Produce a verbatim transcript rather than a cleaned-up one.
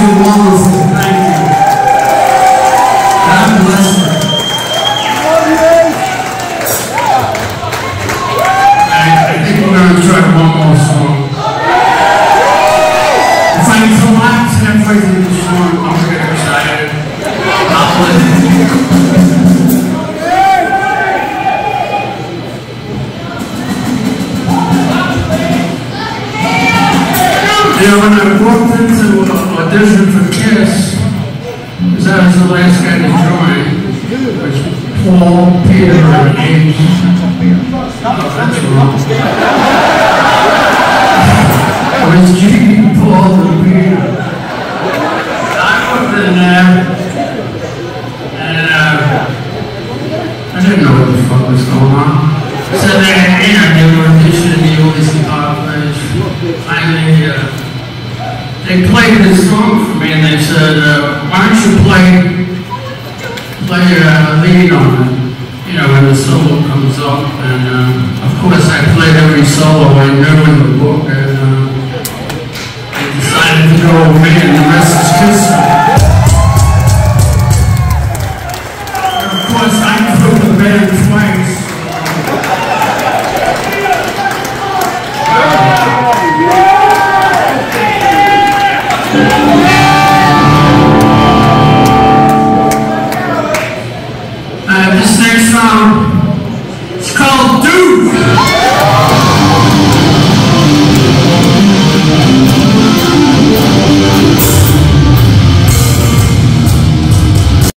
you're wonderful. Thank you. God bless you. I, I think we're going to try one more song. If I collapse halfway through the song, I'm going to get excited. I'll play. You know, when I walked into an audition for KISS, because I was the last guy to join, it was Paul, Peter, and Ames. Oh, that's wrong. It was Gene, Paul, and Peter. I walked in there, and uh, I didn't know what the fuck was going on. So they, you know, they were auditioning the oldies and poppers. Finally, uh, they played this song for me, and they said, uh, why don't you play, play a lead on it, you know, when the solo comes up. And uh, of course I played every solo I knew in the book, and uh, they decided to go with me, and the rest is history. And of course I put the band twice. Uh, this next song